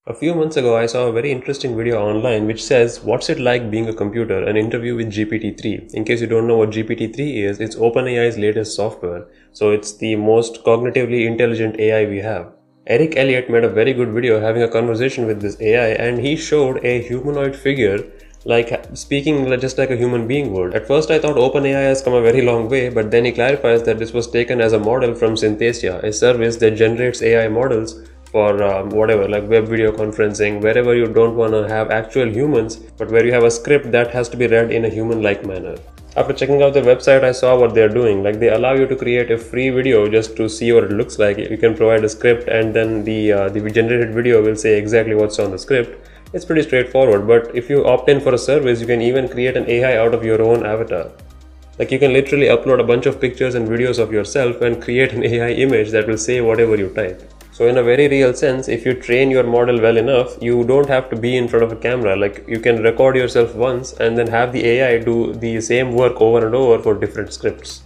A few months ago, I saw a very interesting video online which says, "What's it like being a computer?" An interview with GPT-3. In case you don't know what GPT-3 is, it's OpenAI's latest software. So it's the most cognitively intelligent AI we have. Eric Elliott made a very good video having a conversation with this AI, and he showed a humanoid figure like speaking just like a human being would. At first I thought OpenAI has come a very long way, but then he clarifies that this was taken as a model from Synthesia, a service that generates AI models for whatever, like web video conferencing, wherever you don't want to have actual humans, but where you have a script that has to be read in a human-like manner. After checking out the website, I saw what they're doing. Like, they allow you to create a free video just to see what it looks like. You can provide a script, and then the generated video will say exactly what's on the script. It's pretty straightforward, but if you opt in for a service, you can even create an AI out of your own avatar. Like, you can literally upload a bunch of pictures and videos of yourself and create an AI image that will say whatever you type. So in a very real sense, if you train your model well enough, you don't have to be in front of a camera. Like, you can record yourself once and then have the AI do the same work over and over for different scripts.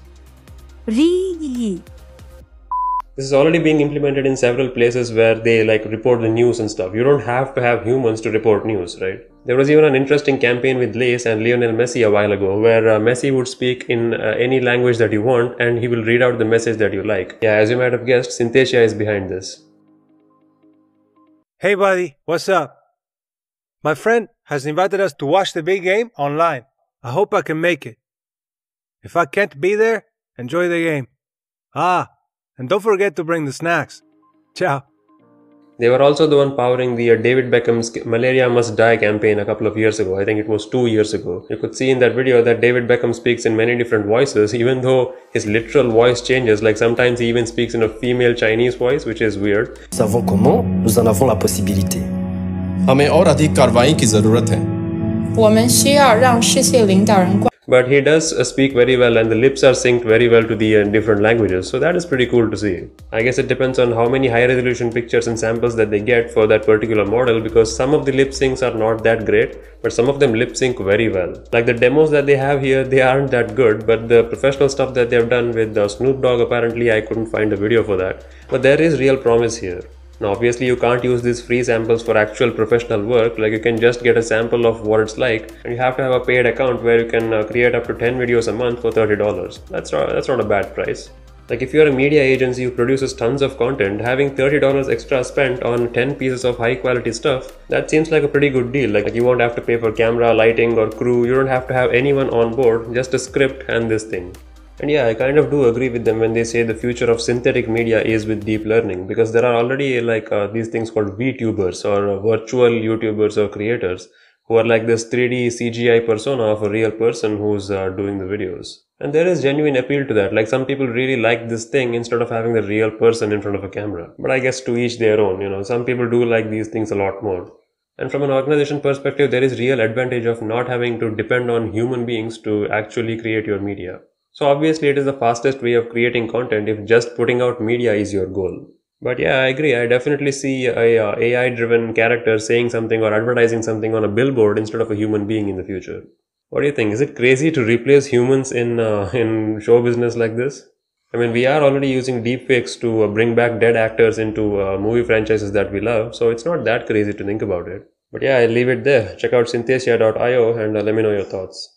This is already being implemented in several places where they like report the news and stuff. You don't have to have humans to report news, right? There was even an interesting campaign with Lace and Lionel Messi a while ago where Messi would speak in any language that you want and he will read out the message that you like. Yeah, as you might have guessed, Synthesia is behind this. Hey buddy, what's up? My friend has invited us to watch the big game online. I hope I can make it. If I can't be there, enjoy the game. And don't forget to bring the snacks. Ciao. They were also the one powering the David Beckham's Malaria Must Die campaign a couple of years ago. I think it was 2 years ago. You could see in that video that David Beckham speaks in many different voices, even though his literal voice changes. Like, sometimes he even speaks in a female Chinese voice, which is weird. Nous savons comment, nous en avons la possibilité. हमें और अधिक कार्रवाई की जरूरत है. 我们需要让世界领导人 But he does speak very well, and the lips are synced very well to the different languages, so that is pretty cool to see. I guess it depends on how many high resolution pictures and samples that they get for that particular model, because some of the lip syncs are not that great, but some of them lip sync very well. Like the demos that they have here, they aren't that good, but the professional stuff that they've done with Snoop Dogg, apparently I couldn't find a video for that. But there is real promise here. Now obviously you can't use these free samples for actual professional work. Like, you can just get a sample of what it's like, and you have to have a paid account where you can create up to 10 videos a month for $30. That's not a bad price. Like, if you're a media agency who produces tons of content, having $30 extra spent on 10 pieces of high quality stuff, that seems like a pretty good deal. Like, you won't have to pay for camera, lighting or crew. You don't have to have anyone on board, just a script and this thing. And yeah, I kind of do agree with them when they say the future of synthetic media is with deep learning, because there are already like these things called VTubers or virtual YouTubers or creators who are like this 3D CGI persona of a real person who's doing the videos. And there is genuine appeal to that. Like, some people really like this thing instead of having the real person in front of a camera. But I guess to each their own, you know, some people do like these things a lot more. And from an organization perspective, there is real advantage of not having to depend on human beings to actually create your media. So obviously it is the fastest way of creating content if just putting out media is your goal. But yeah, I agree. I definitely see a AI-driven character saying something or advertising something on a billboard instead of a human being in the future. What do you think? Is it crazy to replace humans in show business like this? I mean, we are already using deepfakes to bring back dead actors into movie franchises that we love, so it's not that crazy to think about it. But yeah, I'll leave it there. Check out synthesia.io and let me know your thoughts.